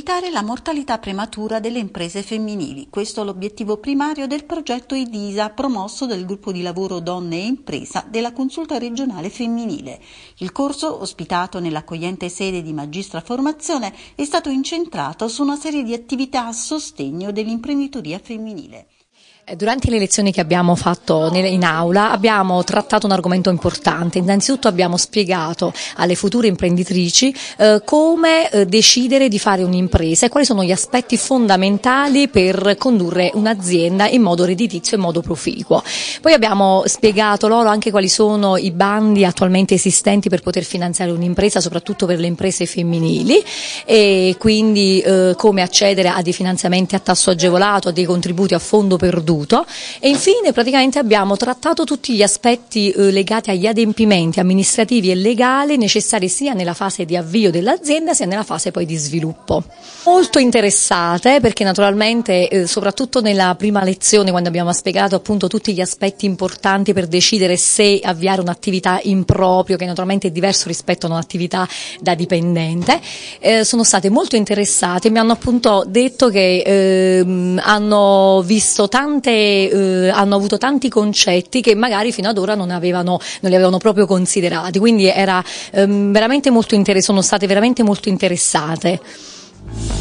evitare la mortalità prematura delle imprese femminili. Questo è l'obiettivo primario del progetto IDISA, promosso dal gruppo di lavoro Donne e Impresa della Consulta regionale femminile. Il corso, ospitato nell'accogliente sede di Magistra Formazione, è stato incentrato su una serie di attività a sostegno dell'imprenditoria femminile. Durante le lezioni che abbiamo fatto in aula abbiamo trattato un argomento importante. Innanzitutto abbiamo spiegato alle future imprenditrici come decidere di fare un'impresa e quali sono gli aspetti fondamentali per condurre un'azienda in modo redditizio e in modo proficuo. Poi abbiamo spiegato loro anche quali sono i bandi attualmente esistenti per poter finanziare un'impresa, soprattutto per le imprese femminili, e quindi come accedere a dei finanziamenti a tasso agevolato, a dei contributi a fondo perduto. E infine praticamente abbiamo trattato tutti gli aspetti legati agli adempimenti amministrativi e legali necessari sia nella fase di avvio dell'azienda sia nella fase poi di sviluppo. Molto interessate perché naturalmente soprattutto nella prima lezione, quando abbiamo spiegato appunto tutti gli aspetti importanti per decidere se avviare un'attività in proprio, che naturalmente è diverso rispetto a un'attività da dipendente, sono state molto interessate e mi hanno appunto detto che hanno visto hanno avuto tanti concetti che magari fino ad ora non li avevano proprio considerati, quindi era veramente molto sono state veramente molto interessate.